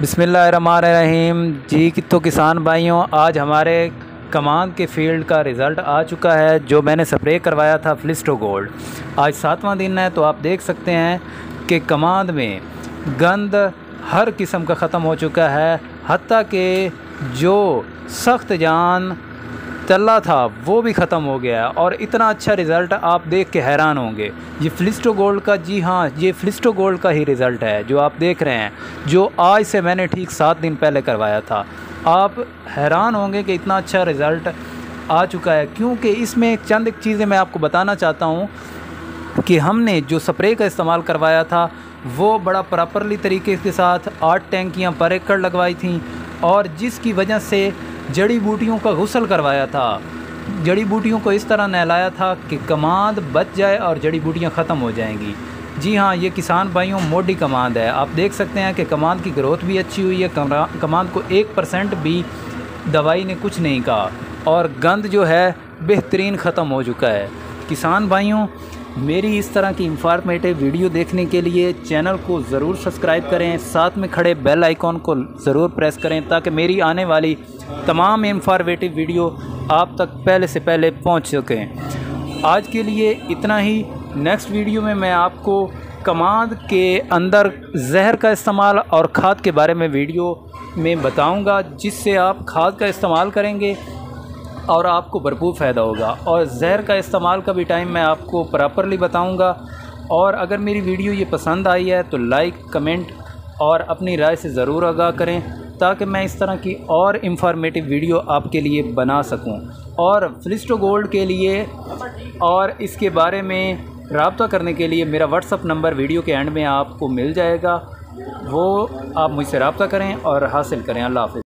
बिस्मिल्लाहिर्रहमानिर्रहीम जी। तो किसान भाइयों, आज हमारे कमांद के फील्ड का रिज़ल्ट आ चुका है। जो मैंने स्प्रे करवाया था फ्लिस्टो गोल्ड, आज 7वां दिन है। तो आप देख सकते हैं कि कमांद में गंद हर किस्म का ख़त्म हो चुका है। हत्ता कि जो सख्त जान चला था वो भी ख़त्म हो गया और इतना अच्छा रिज़ल्ट आप देख के हैरान होंगे। ये फ्लिस्टो गोल्ड का, जी हाँ, ये फ्लिस्टो गोल्ड का ही रिज़ल्ट है जो आप देख रहे हैं, जो आज से मैंने ठीक 7 दिन पहले करवाया था। आप हैरान होंगे कि इतना अच्छा रिज़ल्ट आ चुका है, क्योंकि इसमें चंद एक चीज़ें मैं आपको बताना चाहता हूँ कि हमने जो स्प्रे का इस्तेमाल करवाया था वो बड़ा प्रॉपरली तरीके के साथ 8 टैंकियाँ पर एकड़ लगवाई थी, और जिसकी वजह से जड़ी बूटियों का गुस्ल करवाया था। जड़ी बूटियों को इस तरह नहलाया था कि कमांद बच जाए और जड़ी बूटियां ख़त्म हो जाएंगी। जी हाँ, ये किसान भाइयों मोटी कमांद है। आप देख सकते हैं कि कमांद की ग्रोथ भी अच्छी हुई है। कमांद को 1% भी दवाई ने कुछ नहीं कहा, और गंद जो है बेहतरीन ख़त्म हो चुका है। किसान भाइयों, मेरी इस तरह की इंफॉर्मेटिव वीडियो देखने के लिए चैनल को ज़रूर सब्सक्राइब करें, साथ में खड़े बेल आइकॉन को ज़रूर प्रेस करें ताकि मेरी आने वाली तमाम इंफॉर्मेटिव वीडियो आप तक पहले से पहले पहुंच सकें। आज के लिए इतना ही। नेक्स्ट वीडियो में मैं आपको कमांद के अंदर जहर का इस्तेमाल और खाद के बारे में वीडियो में बताऊंगा, जिससे आप खाद का इस्तेमाल करेंगे और आपको भरपूर फ़ायदा होगा। और जहर का इस्तेमाल का भी टाइम मैं आपको प्रॉपरली बताऊंगा। और अगर मेरी वीडियो ये पसंद आई है तो लाइक, कमेंट और अपनी राय से ज़रूर आगाह करें, ताकि मैं इस तरह की और इंफॉर्मेटिव वीडियो आपके लिए बना सकूं। और फ्लिस्टो गोल्ड के लिए और इसके बारे में रब्ता करने के लिए मेरा व्हाट्सअप नंबर वीडियो के एंड में आपको मिल जाएगा, वो आप मुझसे रब्ता करें और हासिल करें। अल्लाह हाफ़िज़।